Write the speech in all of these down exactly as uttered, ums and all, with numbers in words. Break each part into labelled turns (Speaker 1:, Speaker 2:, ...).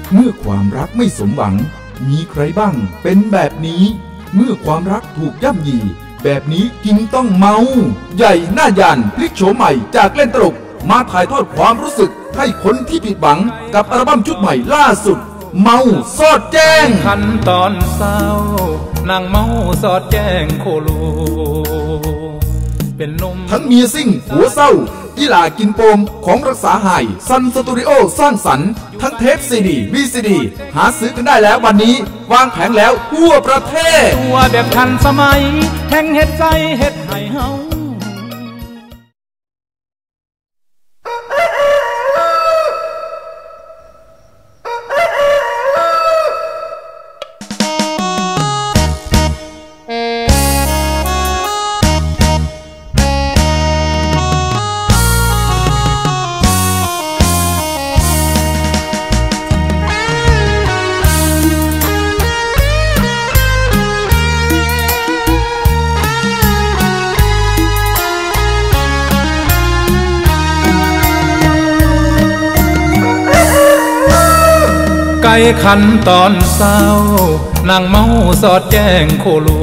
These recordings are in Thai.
Speaker 1: เมื่อความรักไม่สมหวังมีใครบ้างเป็นแบบนี้เมื่อความรักถูกย่ำยีแบบนี้กิงต้องเมาใหญ่หน้ายันพลิกโฉมใหม่จากเล่นตลกมาถ่ายทอดความรู้สึกให้คนที่ผิดหวังกับอัลบั้มชุดใหม่ล่าสุดเมาสอดแจ้ง
Speaker 2: ขั้นตอนเศร้านางเมาสอดแจ้งโคลูเป็นนม
Speaker 1: ทั้งเมียซิ่งหัวเศร้าอีหลากินโปมของรักษาหายซันสตูดิโอสร้างสรรค์ทั้งเทปซีดีวีซีดีหาซื้อกันได้แล้ววันนี้วางแผงแล้วทั่วประเทศ
Speaker 2: ตัวแบบทันสมัยแห่งเฮ็ดใจเฮ็ดให้เฮาไก่ขันตอนเศร้านางเมาสอดแจ้งโคลู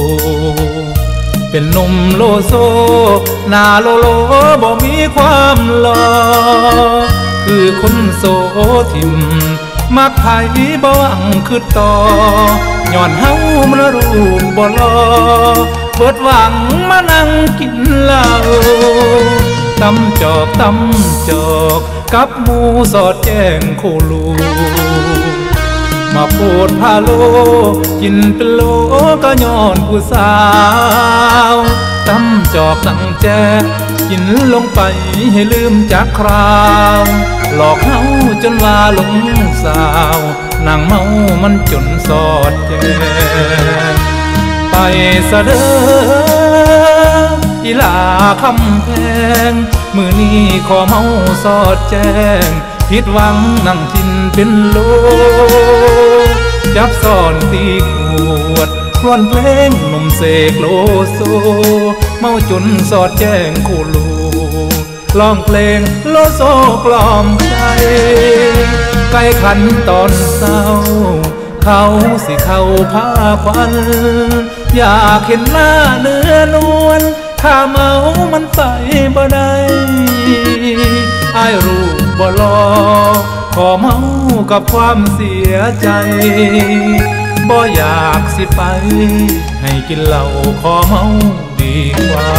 Speaker 2: เป็นหนุ่มโลโซหน้าโลโลบ่มีความหล่อคือคนโซทิมมักไผบ่หวังคือต่อย้อนเฮามันรูปบ่หล่อเบิดหวังมานั่งกินเหล้าตำจอกตำจอกกับหมูสอดแจ้งโคลูมาโพดพาโลกินเป็นโลก็ย้อนผู้สาวตำจอกตั้งแจกินลงไปให้ลืมจากคราวหลอกเฮาจนว่าหลงสาวนางเมามันจนสอดแจ้งไปซะเด้ออีหลาคำแพงมือนี้ขอเมาสอดแจ้งผิดหวังนั่งทินเป็นโลจับซ่อนตีขวดครวนเพลงหนุ่มเสกโลโซเมาจนสอดแจ้งโคลูร้องเพลงโลโซกล่อมใจใกล้ขันตอนเศร้าเขาสิเข้าผ้าควันอยากเห็นหน้าเนื้อนวลถ้าเมามันไปบ่ได้อายรู้บ่รอขอเมากับความเสียใจบ่อยากสิไปให้กินเหล้าขอเมาดีกว่า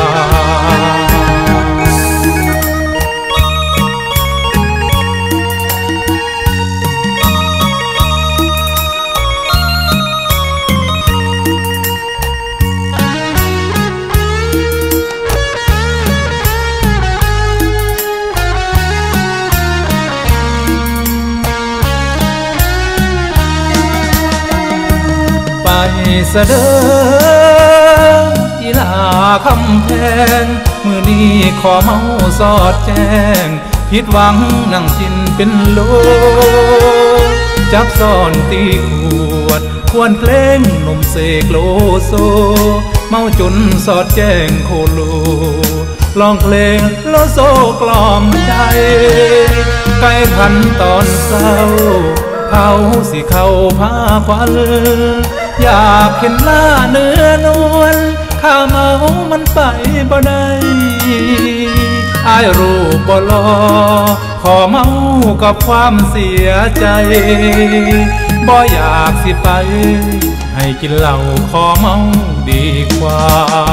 Speaker 2: ไปซะเด้ออีหลาคำแพงมือนี้ขอเมาสอดแจ้งผิดหวังนั่งกินเป็นโลจับซ่อนตีขวดควรเพลงหนุ่มเสกโลโซเมาจนสอดแจ้งโคโลร้องเพลงโลโซกล่อมใจใกล้ขันตอนเศร้าเขาสิเข้าผ้าควันอยากเห็นหน้าเนื้อนวลข้าเมามันไปบ่ได้อายรู้บ่รอขอเมากับความเสียใจบ่อยากสิไปให้กินเหล้าขอเมาดีกว่า